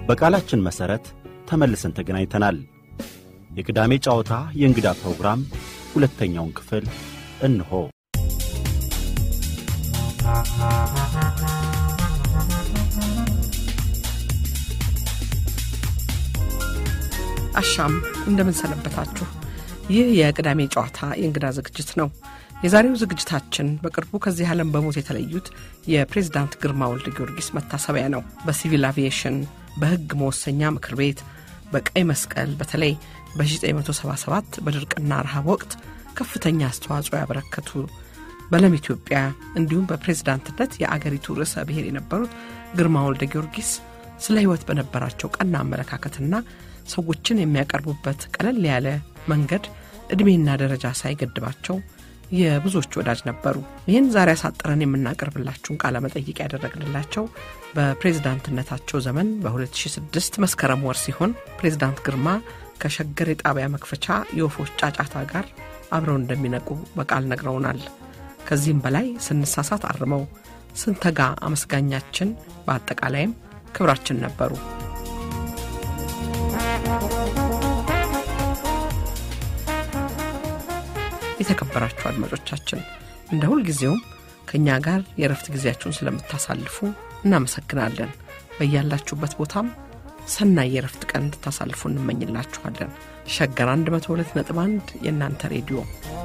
በቃላችን መሰረት ተመልሰን ተገናኝተናል። የቅዳሜ ጨዋታ የእንግዳ ፕሮግራም ሁለተኛውን ክፍል እንሆ። አሻም እንደምን ሰነበታችሁ? ይህ የቅዳሜ ጨዋታ የእንግዳ ዝግጅት ነው። የዛሬው ዝግጅታችን በቅርቡ ከዚህ ዓለም በሞት የተለዩት የፕሬዝዳንት ግርማ ወልደ ጊዮርጊስ መታሰቢያ ነው። በሲቪል አቪዬሽን፣ በሕግ መወሰኛ ምክር ቤት፣ በቀይ መስቀል በተለይ በ1977 በድርቅና ረሃብ ወቅት ከፍተኛ አስተዋጽኦ ያበረከቱ በለም ኢትዮጵያ እንዲሁም በፕሬዝዳንትነት የአገሪቱ ርዕሰ ብሔር የነበሩት ግርማ ወልደ ጊዮርጊስ ስለ ሕይወት በነበራቸው ቀና አመለካከትና ሰዎችን የሚያቀርቡበት ቀለል ያለ መንገድ እድሜና ደረጃ ሳይገድባቸው የብዙዎች ወዳጅ ነበሩ። ይህን ዛሬ አሳጥረን የምናቀርብላችሁን ቃለ መጠይቅ ያደረግንላቸው በፕሬዝዳንትነታቸው ዘመን በ2006 መስከረም ወር ሲሆን ፕሬዝዳንት ግርማ ከሸገር የጣቢያ መክፈቻ የወፎች ጫጫታ ጋር አብረው እንደሚነቁ በቃል ነግረውናል። ከዚህም በላይ ስንሳሳት አርመው ስንተጋ አመስጋኛችን በአጠቃላይም ክብራችን ነበሩ። የተከበራችሁ አድማጮቻችን እንደ ሁል ጊዜውም ከኛ ጋር የረፍት ጊዜያችሁን ስለምታሳልፉ እናመሰግናለን። በእያላችሁበት ቦታም ሰናይ የረፍት ቀን እንድታሳልፉ እንመኝላችኋለን። ሸገር 102.1 የእናንተ ሬዲዮ።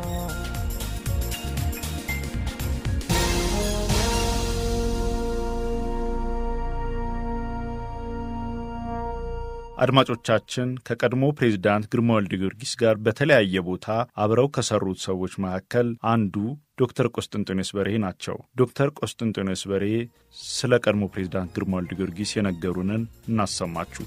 አድማጮቻችን ከቀድሞ ፕሬዝዳንት ግርማ ወልደ ጊዮርጊስ ጋር በተለያየ ቦታ አብረው ከሰሩት ሰዎች መካከል አንዱ ዶክተር ቆስጠንጢኖስ በርሄ ናቸው። ዶክተር ቆስጠንጢኖስ በርሄ ስለ ቀድሞ ፕሬዝዳንት ግርማ ወልደ ጊዮርጊስ የነገሩንን እናሰማችሁ።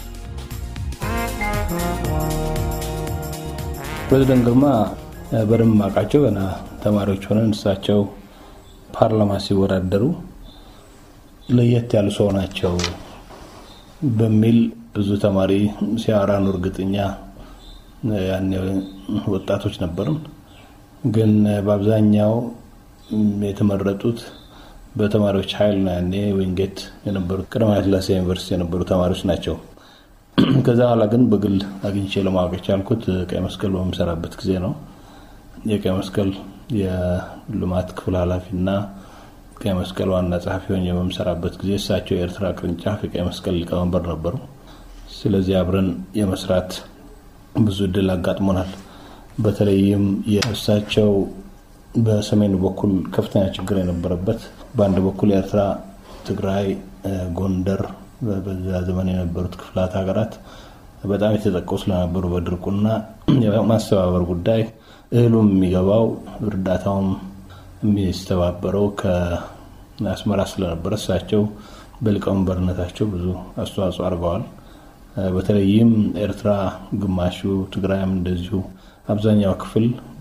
ፕሬዝዳንት ግርማ በደንብ ማቃቸው ገና ተማሪዎች ሆነን እሳቸው ፓርላማ ሲወዳደሩ ለየት ያሉ ሰው ናቸው በሚል ብዙ ተማሪ ሲያራኑ እርግጠኛ ያኔ ወጣቶች ነበርን። ግን በአብዛኛው የተመረጡት በተማሪዎች ኃይል ነው። ያኔ ዊንጌት የነበሩ ቀዳማዊ ሥላሴ ዩኒቨርሲቲ የነበሩ ተማሪዎች ናቸው። ከዛ ኋላ ግን በግል አግኝቼ ለማወቅ የቻልኩት ቀይ መስቀል በመሰራበት ጊዜ ነው። የቀይ መስቀል የልማት ክፍል ኃላፊና ቀይ መስቀል ዋና ጸሐፊ ሆኜ በመሰራበት ጊዜ እሳቸው የኤርትራ ቅርንጫፍ የቀይ መስቀል ሊቀመንበር ነበሩ። ስለዚህ አብረን የመስራት ብዙ ዕድል አጋጥሞናል። በተለይም የእሳቸው በሰሜን በኩል ከፍተኛ ችግር የነበረበት በአንድ በኩል የኤርትራ፣ ትግራይ፣ ጎንደር በዛ ዘመን የነበሩት ክፍላት ሀገራት በጣም የተጠቁ ስለነበሩ በድርቁና የማስተባበር ጉዳይ እህሉም የሚገባው እርዳታውም የሚስተባበረው ከአስመራ ስለነበረ እሳቸው በሊቀመንበርነታቸው ብዙ አስተዋጽኦ አድርገዋል። በተለይም ኤርትራ ግማሹ፣ ትግራይም እንደዚሁ አብዛኛው ክፍል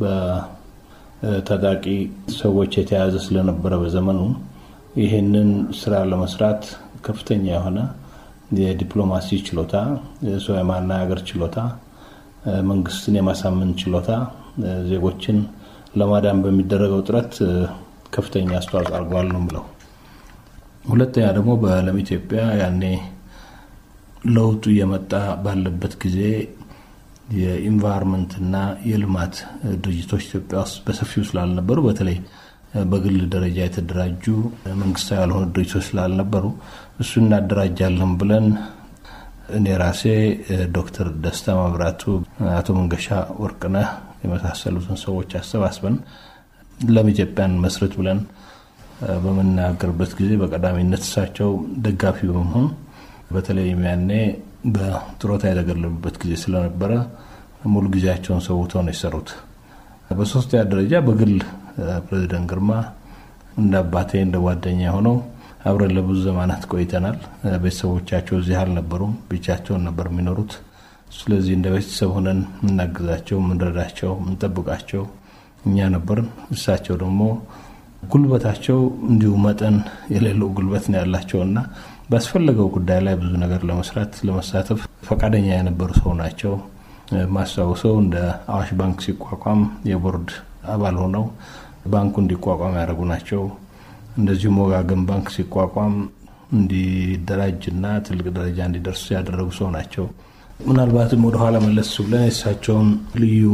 በታጣቂ ሰዎች የተያዘ ስለነበረ በዘመኑ ይሄንን ስራ ለመስራት ከፍተኛ የሆነ የዲፕሎማሲ ችሎታ፣ የሰው የማናገር ችሎታ፣ መንግስትን የማሳመን ችሎታ፣ ዜጎችን ለማዳን በሚደረገው ጥረት ከፍተኛ አስተዋጽኦ አድርገዋል ነው ብለው። ሁለተኛ ደግሞ በለም ኢትዮጵያ ያኔ ለውጡ የመጣ ባለበት ጊዜ የኢንቫይሮንመንትና የልማት ድርጅቶች ኢትዮጵያ ውስጥ በሰፊው ስላልነበሩ በተለይ በግል ደረጃ የተደራጁ መንግስታዊ ያልሆኑ ድርጅቶች ስላልነበሩ እሱን እናደራጃለን ብለን እኔ ራሴ ዶክተር ደስታ መብራቱ፣ አቶ መንገሻ ወርቅነህ የመሳሰሉትን ሰዎች አሰባስበን ለም ኢትዮጵያን መስርት ብለን በመናገርበት ጊዜ በቀዳሚነት እሳቸው ደጋፊ በመሆን በተለይ ያኔ በጥሮታ የተገለሉበት ጊዜ ስለነበረ ሙሉ ጊዜያቸውን ሰውተው ነው የሰሩት። በሶስተኛ ደረጃ በግል ፕሬዝዳንት ግርማ እንደ አባቴ እንደ ጓደኛ ሆነው አብረን ለብዙ ዘመናት ቆይተናል። ቤተሰቦቻቸው እዚህ አልነበሩም፣ ብቻቸውን ነበር የሚኖሩት። ስለዚህ እንደ ቤተሰብ ሆነን እናግዛቸው፣ ምንረዳቸው፣ እንጠብቃቸው እኛ ነበርን። እሳቸው ደግሞ ጉልበታቸው እንዲሁ መጠን የሌለው ጉልበት ነው ያላቸውና ባስፈለገው ጉዳይ ላይ ብዙ ነገር ለመስራት ለመሳተፍ ፈቃደኛ የነበሩ ሰው ናቸው። ማስታወሰው እንደ አዋሽ ባንክ ሲቋቋም የቦርድ አባል ሆነው ባንኩ እንዲቋቋም ያደረጉ ናቸው። እንደዚሁ ሞጋገን ባንክ ሲቋቋም እንዲደራጅና ትልቅ ደረጃ እንዲደርሱ ያደረጉ ሰው ናቸው። ምናልባትም ወደ ኋላ መለስ ብለን የእሳቸውን ልዩ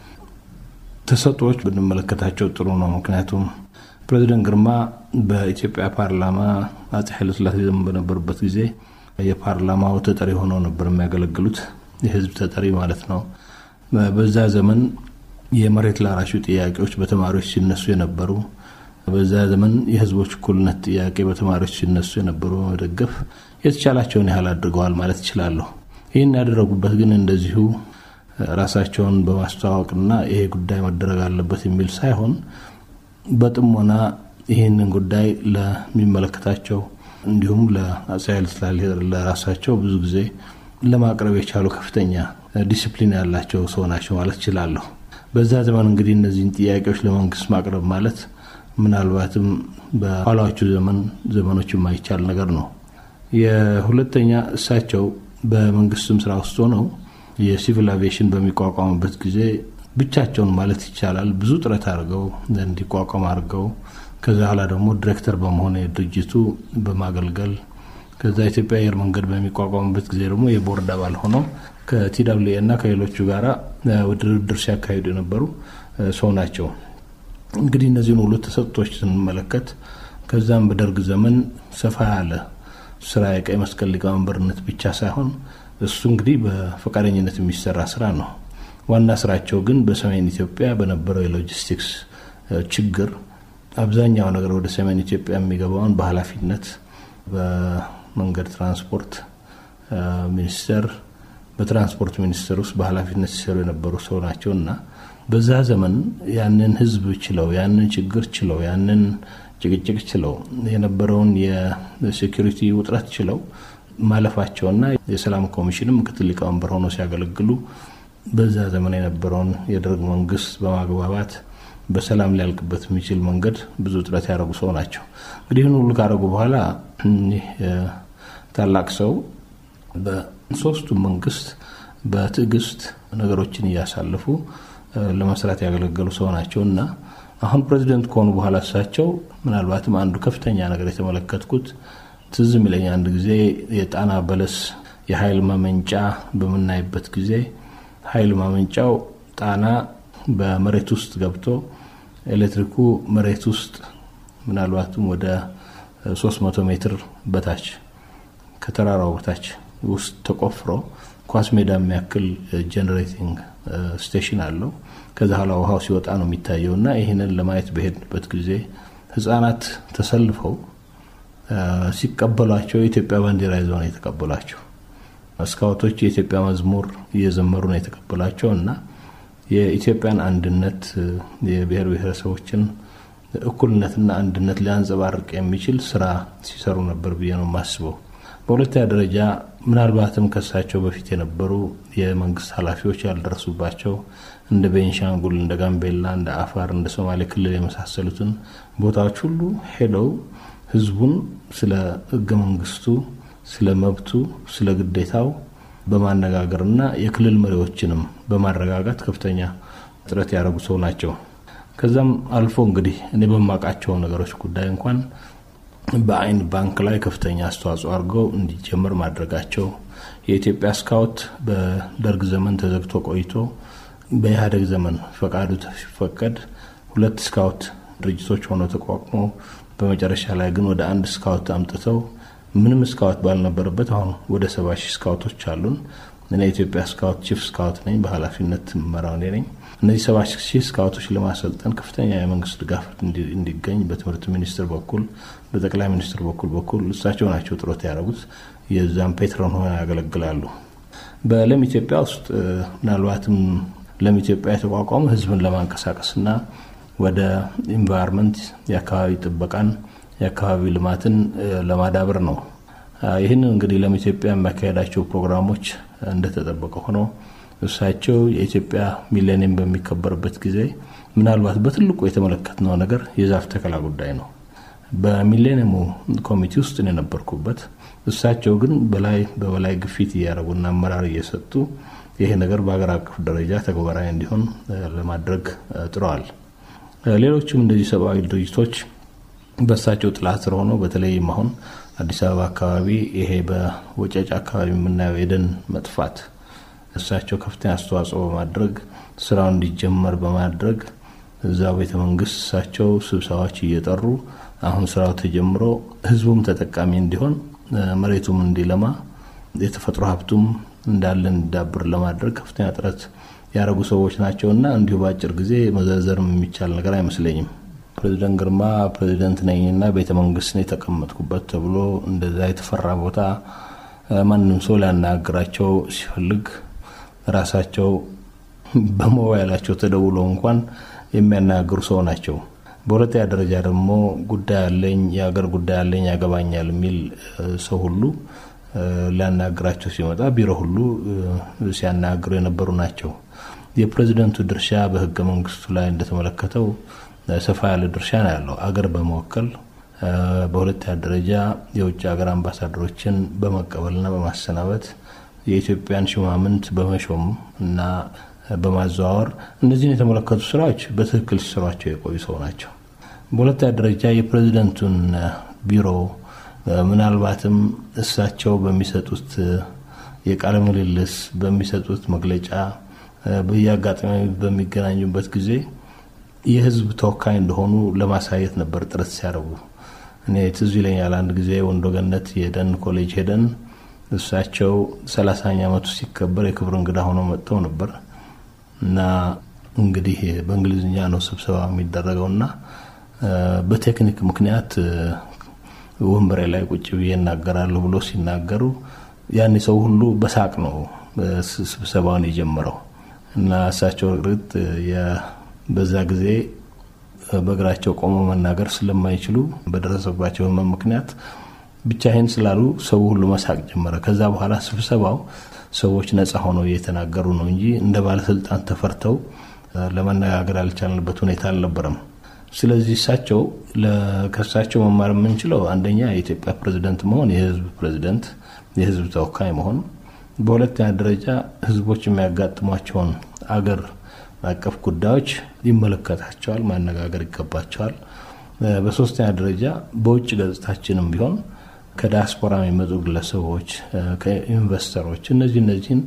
ተሰጥኦዎች ብንመለከታቸው ጥሩ ነው። ምክንያቱም ፕሬዝዳንት ግርማ በኢትዮጵያ ፓርላማ አፄ ኃይለ ሥላሴ ዘመን በነበሩበት ጊዜ የፓርላማው ተጠሪ ሆነው ነበር የሚያገለግሉት፣ የህዝብ ተጠሪ ማለት ነው። በዛ ዘመን የመሬት ላራሹ ጥያቄዎች በተማሪዎች ሲነሱ የነበሩ፣ በዛ ዘመን የህዝቦች እኩልነት ጥያቄ በተማሪዎች ሲነሱ የነበሩ መደገፍ የተቻላቸውን ያህል አድርገዋል ማለት ይችላል። ይህን ያደረጉበት ግን እንደዚሁ ራሳቸውን በማስተዋወቅና ይሄ ጉዳይ መደረግ አለበት የሚል ሳይሆን በጥሞና ይህንን ጉዳይ ለሚመለከታቸው እንዲሁም ለአፄ ኃይለ ሥላሴ ለራሳቸው ብዙ ጊዜ ለማቅረብ የቻሉ ከፍተኛ ዲሲፕሊን ያላቸው ሰው ናቸው ማለት ይችላል። በዛ ዘመን እንግዲህ እነዚህን ጥያቄዎች ለመንግስት ማቅረብ ማለት ምናልባትም በኋላዎቹ ዘመኖች የማይቻል ነገር ነው። የሁለተኛ እሳቸው በመንግስትም ስራ ውስጥ ሆነው የሲቪል አቪዬሽን በሚቋቋምበት ጊዜ ብቻቸውን ማለት ይቻላል ብዙ ጥረት አድርገው እንዲቋቋም አድርገው ከዛ ኋላ ደግሞ ዲሬክተር በመሆን የድርጅቱ በማገልገል ከዛ ኢትዮጵያ አየር መንገድ በሚቋቋምበት ጊዜ ደግሞ የቦርድ አባል ሆነው ከቲደብሊው እና ከሌሎቹ ጋራ ድርድር ሲያካሂዱ የነበሩ ሰው ናቸው። እንግዲህ እነዚህን ሁሉ ተሰጥቶች ስንመለከት ከዛም በደርግ ዘመን ሰፋ ያለ ስራ የቀይ መስቀል ሊቀመንበርነት ብቻ ሳይሆን እሱ እንግዲህ በፈቃደኝነት የሚሰራ ስራ ነው። ዋና ስራቸው ግን በሰሜን ኢትዮጵያ በነበረው የሎጂስቲክስ ችግር አብዛኛው ነገር ወደ ሰሜን ኢትዮጵያ የሚገባውን በኃላፊነት በመንገድ ትራንስፖርት ሚኒስቴር በትራንስፖርት ሚኒስቴር ውስጥ በኃላፊነት ሲሰሩ የነበሩ ሰው ናቸውና በዛ ዘመን ያንን ህዝብ ችለው ያንን ችግር ችለው ያንን ጭቅጭቅ ችለው የነበረውን የሴኩሪቲ ውጥረት ችለው ማለፋቸውና የሰላም ኮሚሽንም ምክትል ሊቀመንበር ሆነው ሲያገለግሉ በዛ ዘመን የነበረውን የደርግ መንግስት በማግባባት በሰላም ሊያልቅበት የሚችል መንገድ ብዙ ጥረት ያደረጉ ሰው ናቸው። እንግዲህ ሁሉ ካደረጉ በኋላ ታላቅ ሰው በሶስቱ መንግስት በትዕግስት ነገሮችን እያሳለፉ ለመስራት ያገለገሉ ሰው ናቸውና አሁን ፕሬዝዳንት ከሆኑ በኋላ እሳቸው ምናልባትም አንዱ ከፍተኛ ነገር የተመለከትኩት ትዝ የሚለኝ አንድ ጊዜ የጣና በለስ የኃይል ማመንጫ በመናይበት ጊዜ ኃይል ማመንጫው ጣና በመሬት ውስጥ ገብቶ ኤሌክትሪኩ መሬት ውስጥ ምናልባትም ወደ 300 ሜትር በታች ከተራራው በታች ውስጥ ተቆፍሮ ኳስ ሜዳ የሚያክል ጄነሬቲንግ ስቴሽን አለው። ከዛ ኋላ ውሃው ሲወጣ ነው የሚታየውና ይሄንን ለማየት በሄድበት ጊዜ ህፃናት ተሰልፈው ሲቀበሏቸው የኢትዮጵያ ባንዲራ ይዘው ነው የተቀበሏቸው። ስካውቶች የኢትዮጵያ መዝሙር እየዘመሩ ነው የተቀበሏቸውና የኢትዮጵያን አንድነት የብሔር ብሔረሰቦችን እኩልነትና አንድነት ሊያንጸባርቅ የሚችል ስራ ሲሰሩ ነበር ብዬ ነው የማስበው። በሁለተኛ ደረጃ ምናልባትም ከሳቸው በፊት የነበሩ የመንግስት ኃላፊዎች ያልደረሱባቸው እንደ ቤንሻንጉል፣ እንደ ጋምቤላ፣ እንደ አፋር፣ እንደ ሶማሌ ክልል የመሳሰሉትን ቦታዎች ሁሉ ሄደው ህዝቡን ስለ ህገ መንግስቱ፣ ስለ መብቱ፣ ስለ ግዴታው በማነጋገርና የክልል መሪዎችንም በማረጋጋት ከፍተኛ ጥረት ያደረጉ ሰው ናቸው። ከዛም አልፎ እንግዲህ እኔ በማቃቸው ነገሮች ጉዳይ እንኳን በአይን ባንክ ላይ ከፍተኛ አስተዋጽኦ አድርገው እንዲጀምር ማድረጋቸው፣ የኢትዮጵያ ስካውት በደርግ ዘመን ተዘግቶ ቆይቶ በኢህአዴግ ዘመን ፈቃዱ ሲፈቀድ 2 ስካውት ድርጅቶች ሆነው ተቋቁሞ በመጨረሻ ላይ ግን ወደ 1 ስካውት አምጥተው ምንም ስካውት ባልነበረበት አሁን ወደ 70,000 ስካውቶች አሉን። እኔ የኢትዮጵያ ስካውት ቺፍ ስካውት ነኝ፣ በኃላፊነት መራው ነኝ። እነዚህ 70,000 ስካውቶች ለማሰልጠን ከፍተኛ የመንግስት ድጋፍ እንዲገኝ በትምህርት ሚኒስቴር በኩል በጠቅላይ ሚኒስትር በኩል እሳቸው ናቸው ጥረት ያደረጉት። የዛም ፔትሮን ሆነው ያገለግላሉ። በለም ኢትዮጵያ ውስጥ ምናልባትም ለም ኢትዮጵያ የተቋቋመ ህዝብን ለማንቀሳቀስና ወደ ኢንቫይሮንመንት የአካባቢ ጥበቃን የአካባቢ ልማትን ለማዳበር ነው። ይህንን እንግዲህ ለም ኢትዮጵያ የሚያካሄዳቸው ፕሮግራሞች እንደተጠበቀ ሆኖ እሳቸው የኢትዮጵያ ሚሌኒየም በሚከበርበት ጊዜ ምናልባት በትልቁ የተመለከትነው ነገር የዛፍ ተከላ ጉዳይ ነው። በሚሌኒየሙ ኮሚቴ ውስጥ ነው የነበርኩበት። እሳቸው ግን በላይ ግፊት ያደረጉና አመራር እየሰጡ ይሄ ነገር በአገር አቀፍ ደረጃ ተግባራዊ እንዲሆን ለማድረግ ጥረዋል። ሌሎችም እንደዚህ ሰብአዊ ድርጅቶች በእሳቸው ጥላ ስር ሆነው በተለይም አሁን አዲስ አበባ አካባቢ ይሄ በወጨጫ አካባቢ የምናየው የደን መጥፋት እሳቸው ከፍተኛ አስተዋጽኦ በማድረግ ስራው እንዲጀመር በማድረግ እዛው ቤተ መንግስት እሳቸው ስብሰባዎች እየጠሩ አሁን ስራው ተጀምሮ ህዝቡም ተጠቃሚ እንዲሆን መሬቱም እንዲለማ የተፈጥሮ ሀብቱም እንዳለ እንዲዳብር ለማድረግ ከፍተኛ ጥረት ያረጉ ሰዎች ናቸውና እንዲሁ ባጭር ጊዜ መዘርዘርም የሚቻል ነገር አይመስለኝም። ፕሬዝዳንት ግርማ ፕሬዝዳንት ነኝና ቤተ መንግስት ነው የተቀመጥኩበት ተብሎ እንደዛ የተፈራ ቦታ ማንንም ሰው ሊያናግራቸው ሲፈልግ ራሳቸው በሞባይላቸው ተደውለው እንኳን የሚያናግሩ ሰው ናቸው። በሁለተኛ ደረጃ ደግሞ ጉዳይ አለኝ የሀገር ጉዳይ አለኝ ያገባኛል የሚል ሰው ሁሉ ሊያናግራቸው ሲመጣ ቢሮ ሁሉ ሲያናግሩ የነበሩ ናቸው። የፕሬዝዳንቱ ድርሻ በህገ መንግስቱ ላይ እንደተመለከተው ሰፋ ያለ ድርሻ ነው ያለው አገር በመወከል በሁለተኛ ደረጃ የውጭ ሀገር አምባሳደሮችን በመቀበልና በማሰናበት የኢትዮጵያን ሹማምንት በመሾም እና በማዘዋወር እነዚህን የተመለከቱ ስራዎች በትክክል ሲሰሯቸው የቆዩ ሰው ናቸው። በሁለተኛ ደረጃ የፕሬዝዳንቱን ቢሮ ምናልባትም እሳቸው በሚሰጡት የቃለ ምልልስ በሚሰጡት መግለጫ በየአጋጣሚ በሚገናኙበት ጊዜ የህዝብ ተወካይ እንደሆኑ ለማሳየት ነበር ጥረት ሲያደርጉ። እኔ ትዝ ይለኛል አንድ ጊዜ ወንዶ ገነት የደን ኮሌጅ ሄደን እሳቸው 30ኛ ዓመቱ ሲከበር የክብር እንግዳ ሆነው መጥተው ነበር እና እንግዲህ በእንግሊዝኛ ነው ስብሰባ የሚደረገውና በቴክኒክ ምክንያት ወንበሬ ላይ ቁጭ ብዬ እናገራለሁ ብሎ ሲናገሩ ያን ሰው ሁሉ በሳቅ ነው ስብሰባውን የጀመረው እና እሳቸው ግርት በዛ ጊዜ በእግራቸው ቆሞ መናገር ስለማይችሉ በደረሰባቸው ምክንያት ብቻዬን ስላሉ ሰው ሁሉ መሳቅ ጀመረ። ከዛ በኋላ ስብሰባው ሰዎች ነፃ ሆነው እየተናገሩ ነው እንጂ እንደ ባለስልጣን ተፈርተው ለመነጋገር ያልቻልንበት ሁኔታ አልነበረም። ስለዚህ እሳቸው ለከሳቸው መማር የምንችለው አንደኛ የኢትዮጵያ ፕሬዝዳንት መሆን የህዝብ ፕሬዝዳንት የህዝብ ተወካይ መሆን፣ በሁለተኛ ደረጃ ህዝቦች የሚያጋጥሟቸውን አገር አቀፍ ጉዳዮች ይመለከታቸዋል ማነጋገር ይገባቸዋል። በሶስተኛ ደረጃ በውጭ ገጽታችንም ቢሆን ከዲያስፖራ የሚመጡ ግለሰቦች ከኢንቨስተሮች እነዚህን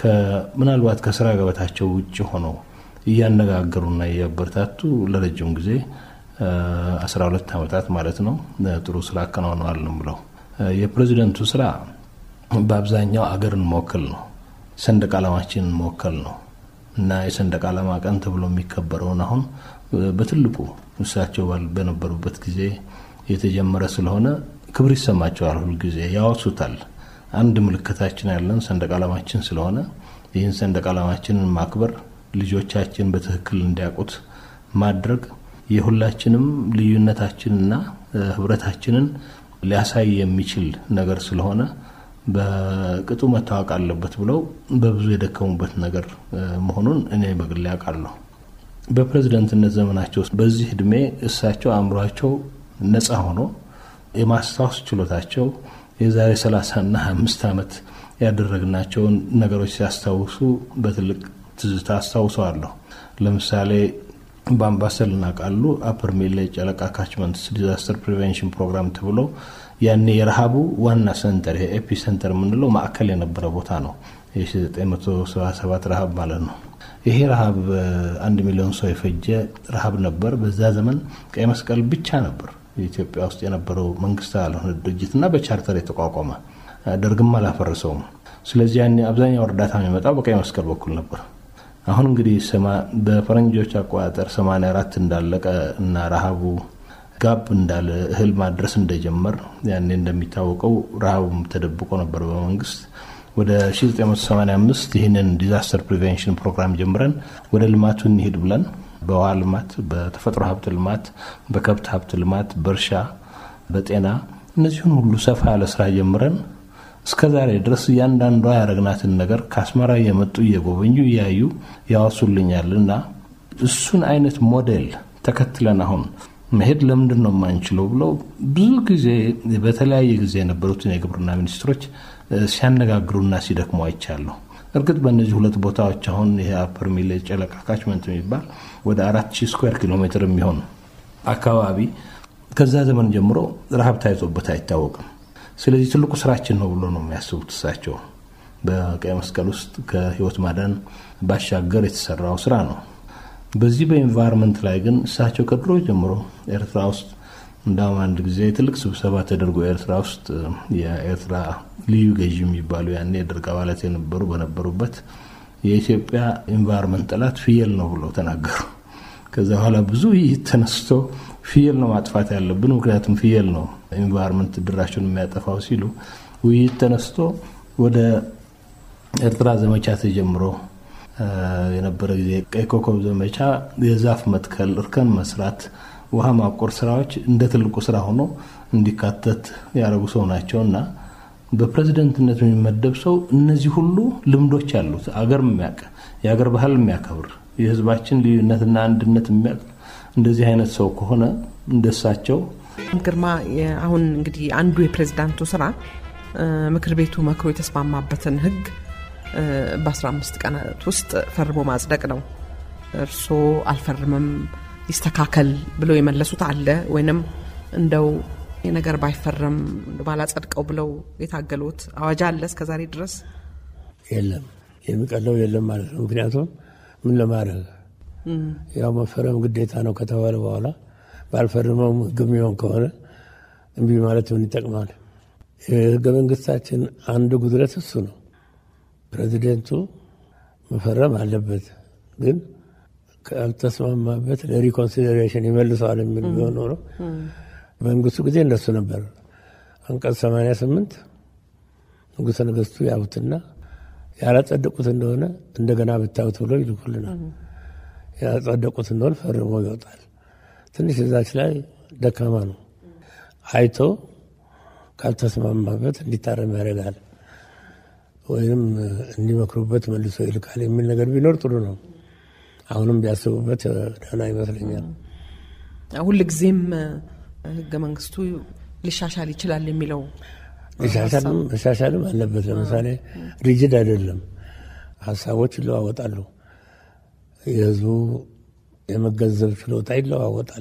ምናልባት ከስራ ገበታቸው ውጭ ሆነው እያነጋገሩና እያበረታቱ ለረጅም ጊዜ 12 ዓመታት ማለት ነው ጥሩ ስራ አከናውነዋል ነው ብለው የፕሬዝዳንቱ ስራ በአብዛኛው አገርን መወከል ነው፣ ሰንደቅ ዓላማችንን መወከል ነው እና የሰንደቅ ዓላማ ቀን ተብሎ የሚከበረውን አሁን በትልቁ እሳቸው በነበሩበት ጊዜ የተጀመረ ስለሆነ ክብር ይሰማቸዋል። ሁሉ ጊዜ ያወሱታል። አንድ ምልክታችን ያለን ሰንደቅ ዓላማችን ስለሆነ ይህን ሰንደቅ ዓላማችንን ማክበር ልጆቻችን በትክክል እንዲያውቁት ማድረግ የሁላችንም ልዩነታችንና ህብረታችንን ሊያሳይ የሚችል ነገር ስለሆነ በቅጡ መታወቅ አለበት ብለው በብዙ የደከሙበት ነገር መሆኑን እኔ በግሌ አውቃለሁ። በፕሬዝዳንትነት ዘመናቸው በዚህ እድሜ እሳቸው አእምሯቸው ነፃ ሆኖ የማስታወስ ችሎታቸው የዛሬ 30 እና 25 ዓመት ያደረግናቸውን ነገሮች ሲያስታውሱ በትልቅ ትዝታ አስታውሰዋለሁ። ለምሳሌ በአምባሰል እናቃሉ አፐር ሚሌ ጨለቃ ካችመንት ዲዛስተር ፕሪቬንሽን ፕሮግራም ተብሎ ያኔ የረሃቡ ዋና ሰንተር ኤፒ ሰንተር ምንለው ማዕከል የነበረ ቦታ ነው። የ1977 ረሃብ ማለት ነው። ይሄ ረሃብ 1 ሚሊዮን ሰው የፈጀ ረሃብ ነበር። በዛ ዘመን ቀይ መስቀል ብቻ ነበር ኢትዮጵያ ውስጥ የነበረው መንግስት ያልሆነ ድርጅትና በቻርተር የተቋቋመ ደርግም አላፈረሰውም። ስለዚህ ያኔ አብዛኛው እርዳታ የሚመጣው በቀይ መስቀል በኩል ነበር። አሁን እንግዲህ በፈረንጆች አቆጣጠር 84 እንዳለቀ እና ረሃቡ ጋብ እንዳለ እህል ማድረስ እንደጀመር ያኔ እንደሚታወቀው ረሃቡም ተደብቆ ነበር በመንግስት። ወደ 1985 ይህንን ዲዛስተር ፕሪቬንሽን ፕሮግራም ጀምረን ወደ ልማቱ እንሂድ ብለን በውሃ ልማት፣ በተፈጥሮ ሀብት ልማት፣ በከብት ሀብት ልማት፣ በእርሻ፣ በጤና እነዚህን ሁሉ ሰፋ ያለ ስራ ጀምረን እስከዛሬ ድረስ ያንዳንዷ ያረግናትን ነገር ከአስመራ የመጡ እየጎበኙ ያዩ ያወሱልኛልና እሱን አይነት ሞዴል ተከትለን አሁን መሄድ ለምንድን ነው የማንችለው ብለው ብዙ ጊዜ በተለያየ ጊዜ የነበሩትን የግብርና ሚኒስትሮች ሲያነጋግሩና ሲደክሙ አይቻለሁ። እርግጥ በእነዚህ ሁለት ቦታዎች አሁን ይሄ አፐር ሚሌ ጨለቃ ካችመንት የሚባል ወደ 4000 ስኩዌር ኪሎ ሜትር የሚሆን አካባቢ ከዛ ዘመን ጀምሮ ረሃብ ታይቶበት አይታወቅም። ስለዚህ ትልቁ ስራችን ነው ብሎ ነው የሚያስቡት እሳቸው። በቀይ መስቀል ውስጥ ከህይወት ማዳን ባሻገር የተሰራው ስራ ነው። በዚህ በኤንቫይሮንመንት ላይ ግን እሳቸው ከድሮ ጀምሮ ኤርትራ ውስጥ እንዳውም አንድ ጊዜ ትልቅ ስብሰባ ተደርጎ ኤርትራ ውስጥ የኤርትራ ልዩ ገዢ የሚባሉ ያኔ የደርግ አባላት በነበሩበት የኢትዮጵያ ኤንቫይሮንመንት ጠላት ፍየል ነው ብለው ተናገሩ። ከዛ በኋላ ብዙ ተነስቶ ፍየል ነው ማጥፋት ያለብን ምክንያቱም ፍየል ነው ኤንቫይሮንመንት ድራሹን የሚያጠፋው ሲሉ ውይይት ተነስቶ ወደ ኤርትራ ዘመቻ ተጀምሮ የነበረ ጊዜ ቀይ ኮከብ ዘመቻ የዛፍ መትከል፣ እርከን መስራት፣ ውሃ ማቆር ስራዎች እንደ ትልቁ ስራ ሆኖ እንዲካተት ያደረጉ ሰው ናቸውና በፕሬዝዳንትነት የሚመደብ ሰው እነዚህ ሁሉ ልምዶች አሉት። አገር የሚያውቅ የአገር ባህል የሚያከብር የህዝባችን ልዩነትና አንድነት የሚያውቅ እንደዚህ አይነት ሰው ከሆነ እንደሳቸው ግርማ አሁን እንግዲህ አንዱ የፕሬዝዳንቱ ስራ ምክር ቤቱ መክሮ የተስማማበትን ህግ በ15 ቀናት ውስጥ ፈርሞ ማጽደቅ ነው። እርሶ አልፈርምም ይስተካከል ብለው የመለሱት አለ ወይንም እንደው የነገር ባይፈርም ባላጸድቀው ብለው የታገሉት አዋጅ አለ እስከዛሬ ድረስ? የለም የሚቀለው የለም ማለት ነው። ምክንያቱም ምን ለማድረግ ያው መፈረም ግዴታ ነው ከተባለ በኋላ ባልፈርመው ግሚውን ከሆነ እንቢ ማለት ምን ይጠቅማል? የህገ መንግስታችን አንዱ ጉድለት እሱ ነው። ፕሬዚደንቱ መፈረም አለበት ግን ካልተስማማበት ለሪኮንሲደሬሽን ይመልሰዋል የሚል ቢሆን ኖሮ በመንግስቱ ጊዜ እንደሱ ነበር። አንቀጽ 88 ንጉሠ ነገሥቱ ያውትና ያላጸደቁት እንደሆነ እንደገና ብታዩት ብሎ ይልኩልናል። ያላጸደቁት እንደሆነ ፈርሞ ይወጣል። ትንሽ እዛች ላይ ደካማ ነው። አይቶ ካልተስማማበት እንዲታረም ያደርጋል ወይም እንዲመክሩበት መልሶ ይልካል የሚል ነገር ቢኖር ጥሩ ነው። አሁንም ቢያስቡበት ደህና ይመስለኛል። ሁሉ ጊዜም ህገ መንግስቱ ሊሻሻል ይችላል የሚለው ሊሻሻልም አለበት። ለምሳሌ ሪጅድ አይደለም፣ ሀሳቦች ይለዋወጣሉ። የህዝቡ የመገንዘብ ችሎታ ይለዋወጣል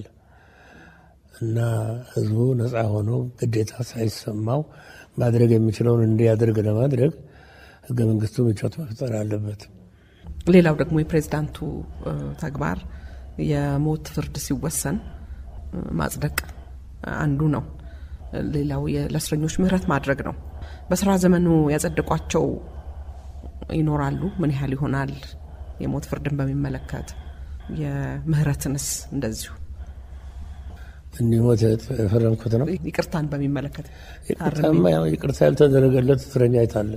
እና ህዝቡ ነፃ ሆኖ ግዴታ ሳይሰማው ማድረግ የሚችለውን እንዲያደርግ ለማድረግ ህገ መንግስቱ ምቾት መፍጠር አለበት። ሌላው ደግሞ የፕሬዝዳንቱ ተግባር የሞት ፍርድ ሲወሰን ማጽደቅ አንዱ ነው። ሌላው ለእስረኞች ምህረት ማድረግ ነው። በስራ ዘመኑ ያጸደቋቸው ይኖራሉ? ምን ያህል ይሆናል? የሞት ፍርድን በሚመለከት የምህረትንስ እንደዚሁ እንዲሞት የፈረምኩት ነው። ይቅርታን በሚመለከት ይቅርታ ያልተደረገለት እስረኛ አይታለ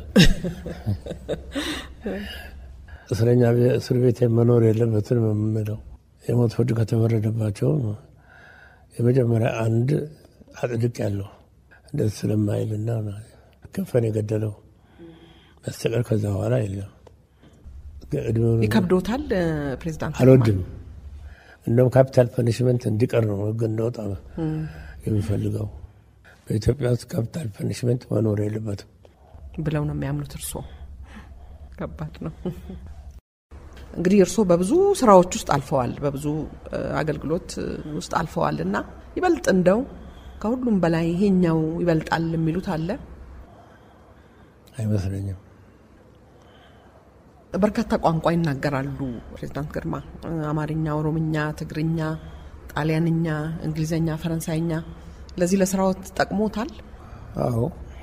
እስረኛ እስር ቤት መኖር የለበትም የምለው የሞት ፍርድ ከተፈረደባቸው የመጀመሪያ አንድ አጽድቅ ያለው ደስ ስለማይልና ከፈን የገደለው በስተቀር ከዛ በኋላ የለም። ይከብዶታል ፕሬዝዳንት አልወድም። እንደውም ካፒታል ፐኒሽመንት እንዲቀር ነው ህግ እንደወጣ የሚፈልገው። በኢትዮጵያ ውስጥ ካፒታል ፐኒሽመንት መኖር የለበትም ብለው ነው የሚያምኑት። እርሶ ከባድ ነው እንግዲህ እርሶ በብዙ ስራዎች ውስጥ አልፈዋል፣ በብዙ አገልግሎት ውስጥ አልፈዋልና ይበልጥ እንደው ከሁሉም በላይ ይሄኛው ይበልጣል የሚሉት አለ? አይመስለኝም። በርካታ ቋንቋ ይናገራሉ ፕሬዝዳንት ግርማ። አማርኛ፣ ኦሮምኛ፣ ትግርኛ፣ ጣሊያንኛ፣ እንግሊዘኛ፣ ፈረንሳይኛ። ለዚህ ለስራዎት ጠቅሞታል? አዎ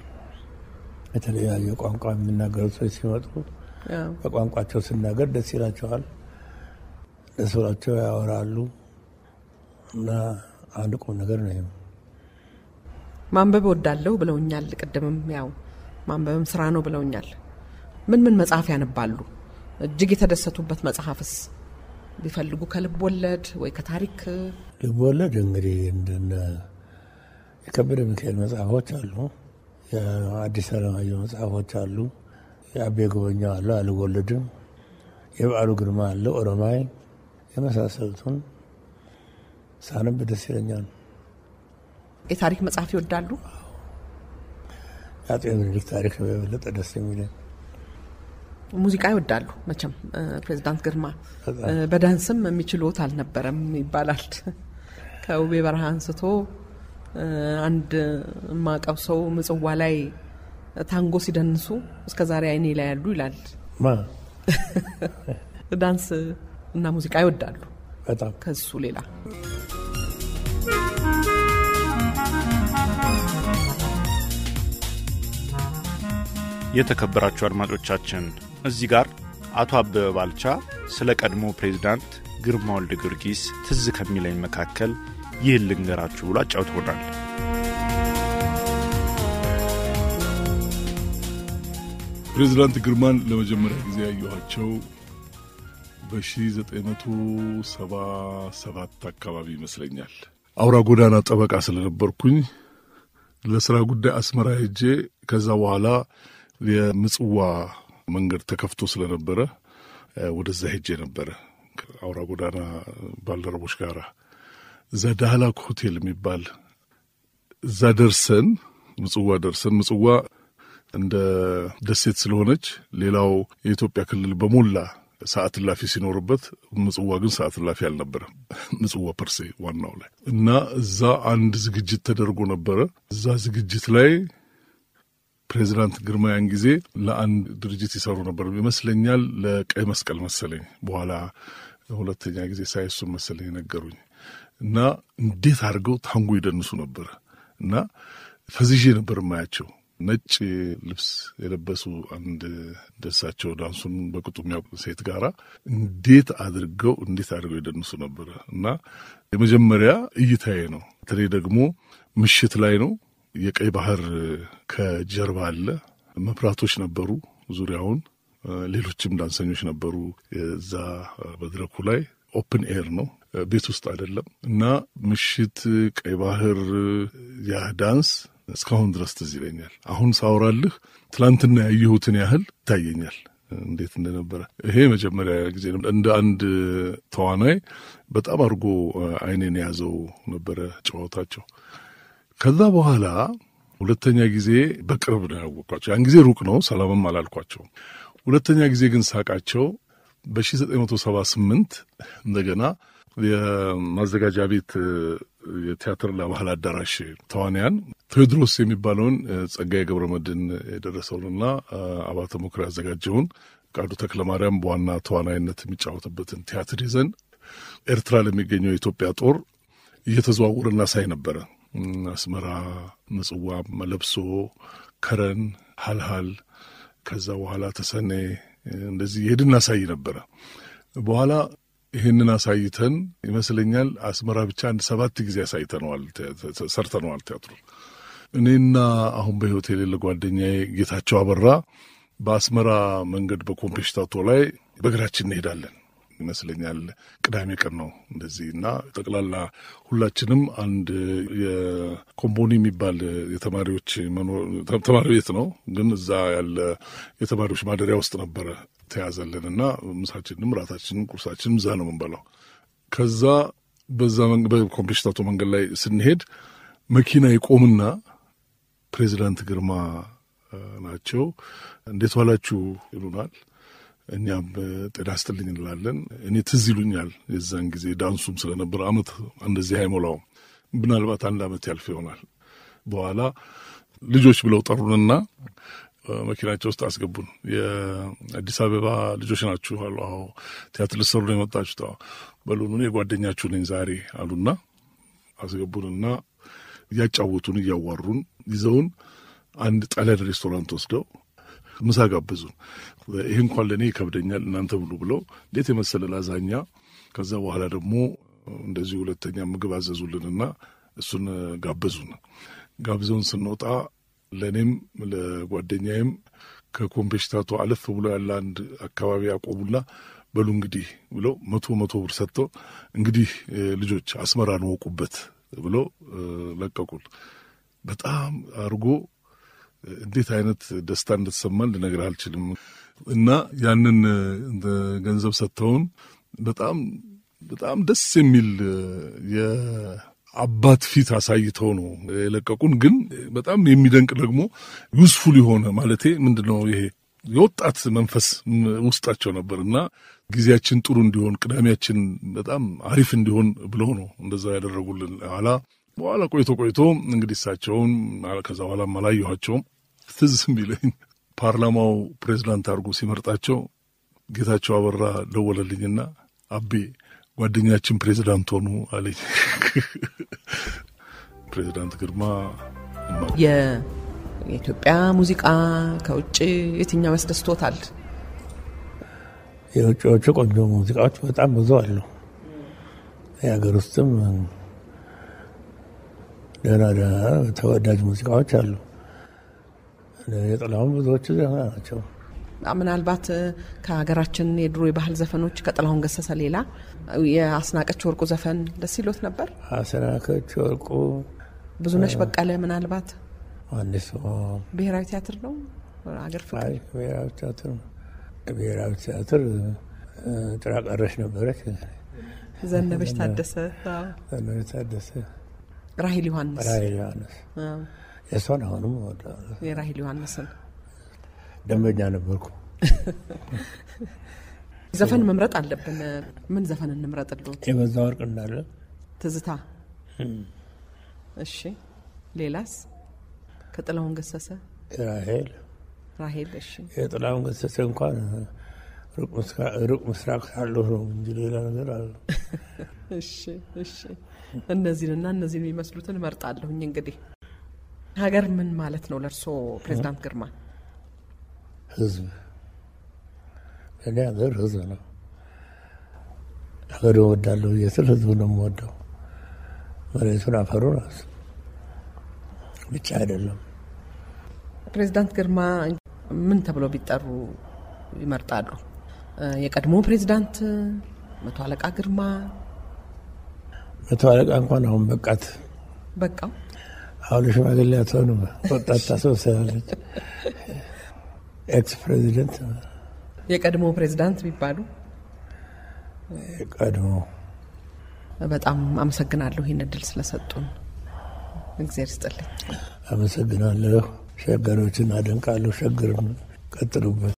የተለያዩ ቋንቋ የሚናገሩ ሰዎች ሲመጡ በቋንቋቸው ሲናገር ደስ ይላቸዋል፣ ደስ ብሏቸው ያወራሉ እና አንድ ቁም ነገር ነው። ማንበብ ወዳለው ብለውኛል። ቅድምም ያው ማንበብም ስራ ነው ብለውኛል። ምን መጽሐፍ ያነባሉ? እጅግ የተደሰቱበት መጽሐፍስ ቢፈልጉ ከልብ ወለድ ወይ ከታሪክ? ልብ ወለድ እንግዲህ እንደነ የከበደ ሚካኤል መጽሐፎች አሉ፣ የአዲስ አለማየሁ መጽሐፎች አሉ፣ የአቤ ጎበኛ አለ አልወለድም፣ የበዓሉ ግርማ አለ ኦሮማይ፣ የመሳሰሉትን ሳነብ ደስ ይለኛል። የታሪክ መጽሐፍ ይወዳሉ? የአፄ ምኒልክ ታሪክ በበለጠ ደስ የሚለኝ። ሙዚቃ ይወዳሉ መቼም ፕሬዝዳንት ግርማ። በዳንስም የሚችሉት አልነበረም ይባላል። ከውቤ በረሃ አንስቶ አንድ ማቀብ ሰው ምጽዋ ላይ ታንጎ ሲደንሱ እስከዛሬ አይኔ ላይ ያሉ ይላል። ዳንስ እና ሙዚቃ ይወዳሉ በጣም ከሱ ሌላ። የተከበራችሁ አድማጮቻችን እዚህ ጋር አቶ አበበ ባልቻ ስለ ቀድሞ ፕሬዝዳንት ግርማ ወልደ ጊዮርጊስ ትዝ ከሚለኝ መካከል ይህን ልንገራችሁ ብሎ አጫውቶናል። ፕሬዝዳንት ግርማን ለመጀመሪያ ጊዜ ያየኋቸው በ1977 አካባቢ ይመስለኛል። አውራ ጎዳና ጠበቃ ስለነበርኩኝ ለስራ ጉዳይ አስመራ ሄጄ ከዛ በኋላ የምጽዋ መንገድ ተከፍቶ ስለነበረ ወደዛ ሄጄ ነበረ አውራ ጎዳና ባልደረቦች ጋር። እዛ ዳህላክ ሆቴል የሚባል እዛ ደርሰን ምጽዋ እንደ ደሴት ስለሆነች ሌላው የኢትዮጵያ ክልል በሞላ ሰዓት ላፊ ሲኖርበት ምጽዋ ግን ሰዓት ላፊ አልነበረም። ምጽዋ ፐርሴ ዋናው ላይ እና እዛ አንድ ዝግጅት ተደርጎ ነበረ። እዛ ዝግጅት ላይ ፕሬዝዳንት ግርማ ያን ጊዜ ለአንድ ድርጅት ይሰሩ ነበር ይመስለኛል፣ ለቀይ መስቀል መሰለኝ። በኋላ ሁለተኛ ጊዜ ሳይሱን መሰለኝ ነገሩኝ። እና እንዴት አድርገው ታንጎ ይደንሱ ነበር እና ፈዝዤ ነበር ማያቸው። ነጭ ልብስ የለበሱ አንድ ደሳቸው ዳንሱን በቅጡ የሚያውቁ ሴት ጋራ እንዴት አድርገው ይደንሱ ነበር እና የመጀመሪያ እይታዬ ነው። በተለይ ደግሞ ምሽት ላይ ነው። የቀይ ባህር ከጀርባ አለ፣ መብራቶች ነበሩ ዙሪያውን፣ ሌሎችም ዳንሰኞች ነበሩ። እዛ በድረኩ ላይ ኦፕን ኤር ነው፣ ቤት ውስጥ አይደለም እና ምሽት ቀይ ባህር ያ ዳንስ እስካሁን ድረስ ትዝ ይለኛል። አሁን ሳወራልህ ትላንትና ያየሁትን ያህል ይታየኛል እንዴት እንደነበረ። ይሄ መጀመሪያ ጊዜ እንደ አንድ ተዋናይ በጣም አድርጎ አይኔን የያዘው ነበረ ጨዋታቸው። ከዛ በኋላ ሁለተኛ ጊዜ በቅርብ ነው ያወቅኳቸው። ያን ጊዜ ሩቅ ነው፣ ሰላምም አላልኳቸው። ሁለተኛ ጊዜ ግን ሳቃቸው በ1978 እንደገና የማዘጋጃ ቤት የቲያትርና ባህል አዳራሽ ተዋንያን ቴዎድሮስ የሚባለውን ጸጋዬ ገብረመድህን የደረሰውንና አባተ ሙክር ያዘጋጀውን ቃዱ ተክለማርያም በዋና ተዋናይነት የሚጫወትበትን ቲያትር ይዘን ኤርትራ ለሚገኘው የኢትዮጵያ ጦር እየተዘዋወርን እናሳይ ነበረ። አስመራ፣ ምጽዋ፣ መለብሶ፣ ከረን፣ ሀልሃል፣ ከዛ በኋላ ተሰኔ እንደዚህ ሄድን እናሳይ ነበረ። በኋላ ይህንን አሳይተን ይመስለኛል አስመራ ብቻ አንድ 7 ጊዜ አሳይተነዋል፣ ሰርተነዋል ቲያትሩ። እኔና አሁን በሕይወት የሌለ ጓደኛዬ ጌታቸው አበራ በአስመራ መንገድ በኮምፔሽታቶ ላይ በእግራችን እንሄዳለን ይመስለኛል። ቅዳሜ ቀን ነው እንደዚህ እና ጠቅላላ ሁላችንም አንድ የኮምቦኒ የሚባል የተማሪዎች ተማሪ ቤት ነው፣ ግን እዛ ያለ የተማሪዎች ማደሪያ ውስጥ ነበረ ተያዘልንና ምሳችንም ራታችንም ቁርሳችንም እዛ ነው የምንበላው። ከዛ በዛ በኮምፔሽታቶ መንገድ ላይ ስንሄድ መኪና ይቆምና ፕሬዚዳንት ግርማ ናቸው። እንዴት ዋላችሁ ይሉናል። እኛም ጤና ይስጥልኝ እንላለን። እኔ ትዝ ይሉኛል የዛን ጊዜ ዳንሱም ስለነበር አመት እንደዚህ አይሞላውም፣ ምናልባት 1 አመት ያልፍ ይሆናል። በኋላ ልጆች ብለው ጠሩንና መኪናቸው ውስጥ አስገቡን። የአዲስ አበባ ልጆች ናችሁ አሉ። አዎ። ቲያትር ልትሰሩ ነው የመጣችሁት? አዎ። በሉን እኔ ጓደኛችሁ ነኝ ዛሬ አሉና አስገቡንና እያጫወቱን እያዋሩን ይዘውን አንድ ጣሊያን ሬስቶራንት ወስደው ምሳ ጋበዙን። ይህ እንኳን ለእኔ ይከብደኛል እናንተ ብሉ ብለው እንዴት የመሰለ ላዛኛ። ከዛ በኋላ ደግሞ እንደዚህ ሁለተኛ ምግብ አዘዙልንና እሱን ጋበዙን። ጋብዘውን ስንወጣ ለእኔም ለጓደኛዬም ከኮምፔሽታቶ አለፍ ብሎ ያለ አንድ አካባቢ ያቆሙና በሉ እንግዲህ ብለው 100 ብር ሰጥተው እንግዲህ ልጆች አስመራን ወቁበት ብለው ለቀቁን። በጣም አርጎ እንዴት አይነት ደስታ እንደተሰማን ልነግርህ አልችልም። እና ያንን ገንዘብ ሰጥተውን በጣም በጣም ደስ የሚል የአባት ፊት አሳይተው ነው የለቀቁን። ግን በጣም የሚደንቅ ደግሞ ዩስፉል የሆነ ማለቴ ምንድነው ይሄ የወጣት መንፈስ ውስጣቸው ነበርና ጊዜያችን ጥሩ እንዲሆን ቅዳሜያችን በጣም አሪፍ እንዲሆን ብለው ነው እንደዛ ያደረጉልን። ኋላ በኋላ ቆይቶ እንግዲህ እሳቸውን ከዛ በኋላ ማላየኋቸውም ትዝ የሚለኝ ፓርላማው ፕሬዝዳንት አድርጎ ሲመርጣቸው ጌታቸው አበራ ደወለልኝና አቤ ጓደኛችን ፕሬዝዳንት ሆኑ አለኝ። ፕሬዝዳንት ግርማ የኢትዮጵያ ሙዚቃ ከውጭ የትኛው ያስደስቶታል? የውጭዎቹ ቆንጆ ሙዚቃዎች በጣም ብዙ አሉ። የሀገር ውስጥም ደህና ተወዳጅ ሙዚቃዎች አሉ። የጥላሁን ብዙዎቹ ዜማ ናቸው። ምናልባት ከሀገራችን የድሮ የባህል ዘፈኖች ከጥላሁን ገሰሰ ሌላ የአስናቀች ወርቁ ዘፈን ደስ ይሎት ነበር? አስናቀች ወርቁ፣ ብዙነሽ በቀለ፣ ምናልባት አንዲስ ብሔራዊ ቲያትር ነው አገር ፍቅር ብሔራዊ ቲያትር ጥራ ቀረሽ ነበረች። ዘነበች ታደሰ ራሂል ዮሐንስ የሷን አሁንም ወዳለሁ። የራሂል ዮሐንስን ደንበኛ ነበርኩ። ዘፈን መምረጥ አለብን። ምን ዘፈን እንምረጥልዎት? የበዛ ወርቅ እንዳለ ትዝታ። እሺ ሌላስ? ከጥላሁን ገሰሰ ራሄል። እሺ የጥላሁን ገሰሰ እንኳን ሩቅ ምስራቅ ሳለሁ ነው እንጂ ሌላ ነገር አለ። እሺ እነዚህን የሚመስሉትን እመርጣለሁኝ። እንግዲህ ሀገር ምን ማለት ነው ለእርሶ ፕሬዝዳንት ግርማ? ህዝብ። እኔ ሀገር ህዝብ ነው። ሀገር እወዳለሁ የስል ህዝብ ነው የምወደው። መሬቱን አፈሩን ብቻ አይደለም። ፕሬዝዳንት ግርማ ምን ተብለው ቢጠሩ ይመርጣሉ? የቀድሞ ፕሬዝዳንት መቶ አለቃ ግርማ? መቶ አለቃ እንኳን አሁን በቃው አሁን ሽማግሌ አትሆንም፣ ወጣት ታስወስዳለች። ኤክስ ፕሬዚደንት የቀድሞ ፕሬዝዳንት ቢባሉ? የቀድሞ። በጣም አመሰግናለሁ ይህን እድል ስለሰጡን። እግዚአብሔር ይስጥልኝ። አመሰግናለሁ። ሸገሮችን አደንቃለሁ። ሸገርን ቀጥሉበት።